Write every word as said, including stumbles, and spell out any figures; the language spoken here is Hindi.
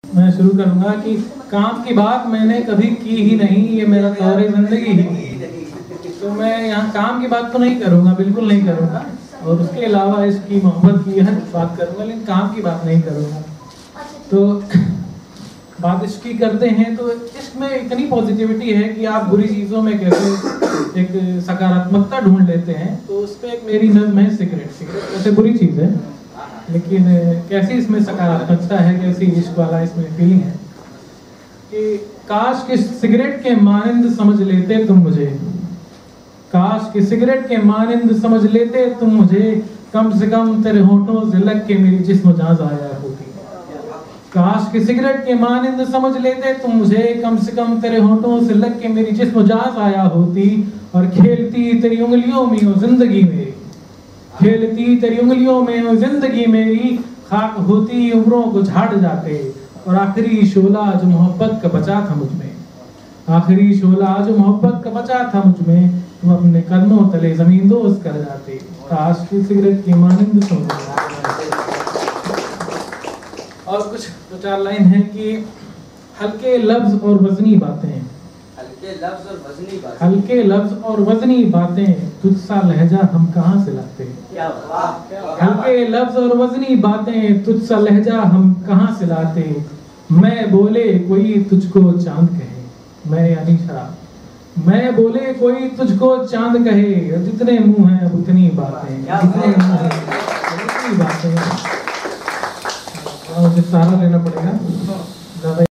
मैं शुरू करूंगा कि काम की बात मैंने कभी की ही नहीं, ये मेरा दौरे जिंदगी ही। तो मैं यहाँ काम की बात तो नहीं करूंगा, बिल्कुल नहीं करूंगा, और उसके अलावा इसकी मोहब्बत की हर बात करूंगा, लेकिन काम की बात नहीं करूंगा। तो बात इश्क की करते हैं तो इश्क में इतनी पॉजिटिविटी है कि आप बुरी चीज़ों में कैसे एक सकारात्मकता ढूंढ लेते हैं। तो उस पर एक मेरी नज़्म है, सिगरेट। सिगरेट वैसे बुरी चीज़ है, लेकिन कैसी इसमें सकारात्मकता है, कैसी इश्क वाला इसमें फीलिंग है कि काश कि सिगरेट के मानिंद समझ लेते तुम मुझे, काश कि सिगरेट के मानिंद समझ लेते तुम मुझे, कम से कम तेरे होठों से लग के मेरी जिस्म जान ज़ाया होती। काश कि सिगरेट के मानिंद समझ लेते तुम मुझे, कम से कम तेरे होठों से लग के मेरी जिस्म जान ज़ाया होती, और खेलती तेरी उंगलियों में हो जिंदगी मेरी, खेलती तेरी उंगलियों में हो जिंदगी मेरी, खाक होती उम्रों को झाड़ जाते, और आखिरी शोला जो मोहब्बत का बचा था मुझ में, आखिरी शोला जो मोहब्बत का बचा था मुझ में, तुम अपने कदमों तले जमीन दोज कर जाते। काश की सिगरेट की मानिंद समझ लेते। और कुछ दो चार लाइन है कि हल्के लफ्ज और वजनी बातें, हल्के लफ्ज और वजनी बातें, हल्के लफ्ज और वजनी बातें, तुझसा लहजा हम कहाँ से लाते। क्या बात। हल्के लफ्ज और वजनी बातें, तुझसा लहजा हम कहाँ से लाते, मैं बोले कोई तुझको चांद कहे, मैं यानी शराब, मैं बोले कोई तुझको चांद कहे, जितने मुंह हैं उतनी बातें, जितने मुंह हैं उतनी बातें। मुझे सहारा लेना पड़ेगा।